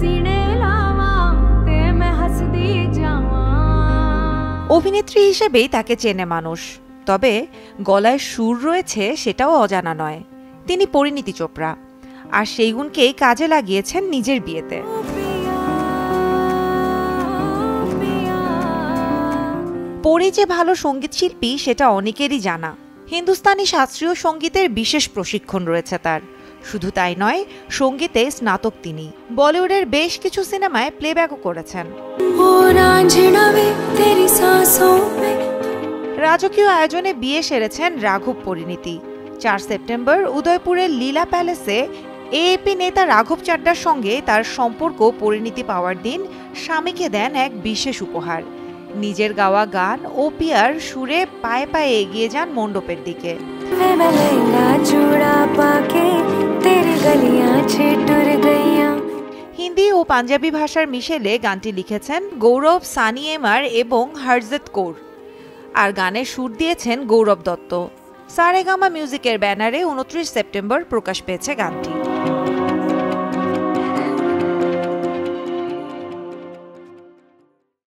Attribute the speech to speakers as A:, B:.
A: অভিনেত্রী হিসেবেই তাকে চেনে মানুষ, তবে গলায় সুর রয়েছে সেটাও অজানা নয়। তিনি পরিণীতি চোপড়া, আর সেই গুণকেই কাজে লাগিয়েছেন নিজের বিয়েতে। পরি যে ভালো সঙ্গীত শিল্পী সেটা অনেকেরই জানা। হিন্দুস্তানি শাস্ত্রীয় সঙ্গীতের বিশেষ প্রশিক্ষণ রয়েছে তার। শুধু তাই নয়, সঙ্গীতে স্নাতক তিনি। বলিউডের বেশ কিছু সিনেমায় প্লেব্যাকও করেছেন। রাজকীয় আয়োজনে বিয়ে সেরেছেন রাঘব পরিণীতি। 4 সেপ্টেম্বর উদয়পুরের লীলা প্যালেসে এএপি নেতা রাঘব চাড্ডার সঙ্গে তার সম্পর্ক পরিণীতি পাওয়ার দিন স্বামীকে দেন এক বিশেষ উপহার। নিজের গাওয়া গান ও পিয়ার সুরে পায়ে পায়ে এগিয়ে যান মণ্ডপের দিকে। হিন্দি ও পাঞ্জাবি ভাষার মিশেলে গানটি লিখেছেন গৌরব সানি এমার এবং হরজত কৌর, আর গানের সুর দিয়েছেন গৌরব দত্ত। সারেগামা মিউজিকের ব্যানারে 29 সেপ্টেম্বর প্রকাশ পেয়েছে গানটি।